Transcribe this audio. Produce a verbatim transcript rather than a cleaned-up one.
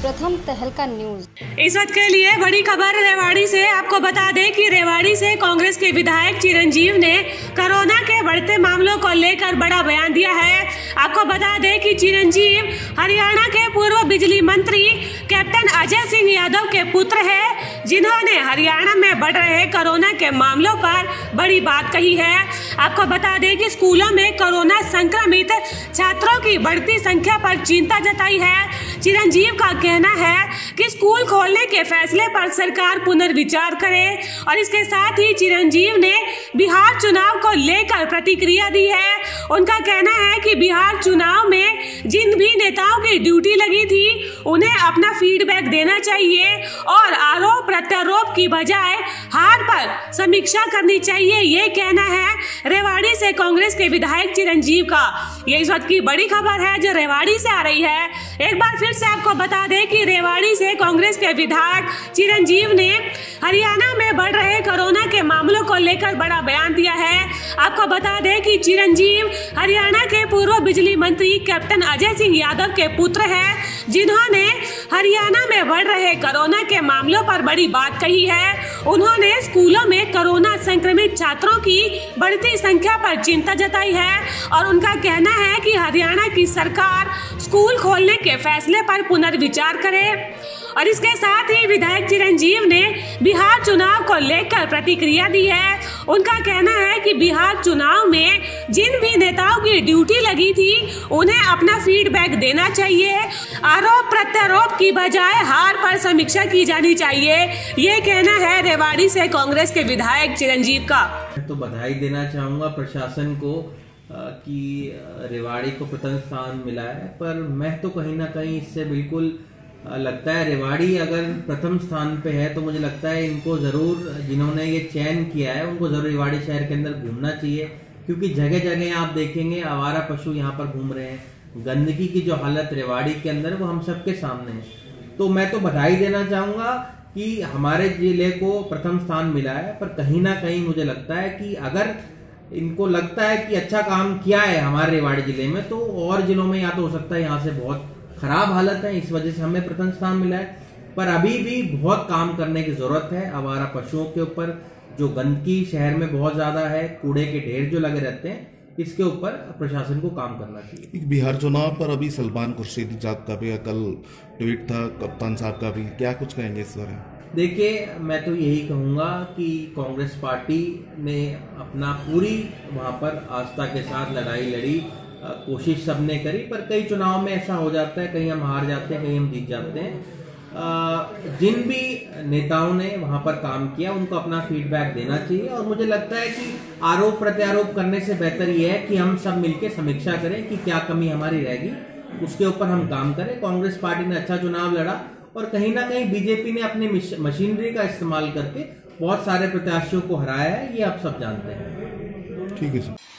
प्रथम तहलका न्यूज। इस वक्त के लिए बड़ी खबर रेवाड़ी से। आपको बता दें कि रेवाड़ी से कांग्रेस के विधायक चिरंजीव ने कोरोना के बढ़ते मामलों को लेकर बड़ा बयान दिया है। आपको बता दें कि चिरंजीव हरियाणा के पूर्व बिजली मंत्री कैप्टन अजय सिंह यादव के पुत्र हैं, जिन्होंने हरियाणा में बढ़ रहे कोरोना के मामलों पर बड़ी बात कही है। आपको बता दें कि स्कूलों में कोरोना संक्रमित छात्रों की बढ़ती संख्या पर चिंता जताई है। चिरंजीव का कहना है कि स्कूल खोलने के फैसले पर सरकार पुनर्विचार करे और इसके साथ ही चिरंजीव ने बिहार चुनाव को लेकर प्रतिक्रिया दी है। उनका कहना है कि बिहार चुनाव में जिन भी नेताओं की ड्यूटी लगी थी उन्हें अपना फीडबैक देना चाहिए और आरोप प्रत्यारोप की बजाय हार पर समीक्षा करनी चाहिए। ये कहना है रेवाड़ी से कांग्रेस के विधायक चिरंजीव का। ये इस वक्त की बड़ी खबर है जो रेवाड़ी से आ रही है। एक बार फिर से आपको बता दें कि रेवाड़ी से कांग्रेस के विधायक चिरंजीव ने हरियाणा में बढ़ रहे कोरोना के मामलों को लेकर बड़ा बयान दिया है। आपको बता दें कि चिरंजीव हरियाणा के पूर्व बिजली मंत्री कैप्टन अजय सिंह यादव के पुत्र हैं, जिन्होंने हरियाणा में बढ़ रहे कोरोना के मामलों पर बड़ी बात कही है। उन्होंने स्कूलों में कोरोना संक्रमित छात्रों की बढ़ती संख्या पर चिंता जताई है और उनका कहना है कि हरियाणा की सरकार स्कूल खोलने के फैसले पर पुनर्विचार करे और इसके साथ ही विधायक चिरंजीव ने बिहार चुनाव को लेकर प्रतिक्रिया दी है। उनका कहना है कि बिहार चुनाव में जिन भी नेताओं की ड्यूटी लगी थी उन्हें अपना फीडबैक देना चाहिए, आरोप प्रत्यारोप की बजाय हार पर समीक्षा की जानी चाहिए। ये कहना है रेवाड़ी से कांग्रेस के विधायक चिरंजीव का। तो बधाई देना चाहूँगा प्रशासन को कि रेवाड़ी को प्रथम स्थान मिला है, पर मैं तो कहीं ना कहीं इससे बिल्कुल लगता है रेवाड़ी अगर प्रथम स्थान पे है तो मुझे लगता है इनको ज़रूर, जिन्होंने ये चयन किया है उनको ज़रूर रेवाड़ी शहर के अंदर घूमना चाहिए, क्योंकि जगह जगह आप देखेंगे आवारा पशु यहाँ पर घूम रहे हैं। गंदगी की जो हालत रेवाड़ी के अंदर वो हम सबके सामने है। तो मैं तो बधाई देना चाहूँगा कि हमारे जिले को प्रथम स्थान मिला है, पर कहीं ना कहीं मुझे लगता है कि अगर इनको लगता है कि अच्छा काम किया है हमारे रेवाड़ी जिले में, तो और जिलों में या तो हो सकता है यहाँ से बहुत खराब हालत है, इस वजह से हमें प्रथम स्थान मिला है। पर अभी भी बहुत काम करने की जरूरत है आवारा पशुओं के ऊपर। जो गंदगी शहर में बहुत ज्यादा है, कूड़े के ढेर जो लगे रहते हैं, इसके ऊपर प्रशासन को काम करना चाहिए। बिहार चुनाव पर अभी सलमान खुर्शीद साहब का भी कल ट्वीट था, कप्तान साहब का भी, क्या कुछ कहेंगे इस बारे में? देखिए, मैं तो यही कहूँगा कि कांग्रेस पार्टी ने अपना पूरी वहाँ पर आस्था के साथ लड़ाई लड़ी, कोशिश सबने करी, पर कई चुनाव में ऐसा हो जाता है, कहीं हम हार जाते हैं, कहीं हम जीत जाते हैं। जिन भी नेताओं ने वहाँ पर काम किया उनको अपना फीडबैक देना चाहिए और मुझे लगता है कि आरोप प्रत्यारोप करने से बेहतर ये है कि हम सब मिलकर समीक्षा करें कि क्या कमी हमारी रहेगी, उसके ऊपर हम काम करें। कांग्रेस पार्टी ने अच्छा चुनाव लड़ा और कहीं ना कहीं बीजेपी ने अपनी मशीनरी का इस्तेमाल करके बहुत सारे प्रत्याशियों को हराया है, ये आप सब जानते हैं। ठीक है सर।